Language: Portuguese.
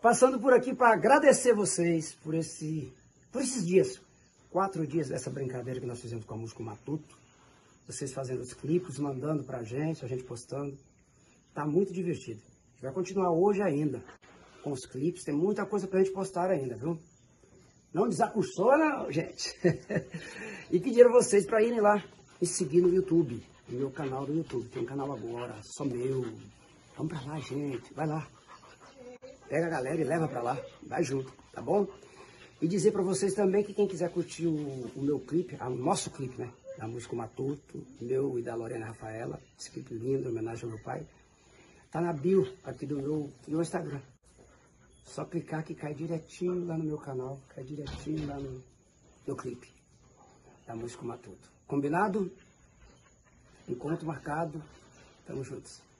Passando por aqui para agradecer vocês por esses dias, 4 dias dessa brincadeira que nós fizemos com a música Matuto. Vocês fazendo os clipes, mandando pra gente, a gente postando. Tá muito divertido. A gente vai continuar hoje ainda com os clipes, tem muita coisa pra gente postar ainda, viu? Não desacursou, não, gente. E pedir a vocês para irem lá me seguir no YouTube, no meu canal do YouTube. Tem um canal agora, só meu. Vamos pra lá, gente, vai lá. Pega a galera e leva pra lá, vai junto, tá bom? E dizer pra vocês também que quem quiser curtir o meu clipe, o nosso clipe, né? Da música Matuto, meu e da Lorena Rafaela, esse clipe lindo, em homenagem ao meu pai. Tá na bio aqui do meu Instagram. Só clicar que cai direitinho lá no meu canal, cai direitinho lá no clipe da música Matuto. Combinado? Encontro marcado. Tamo juntos.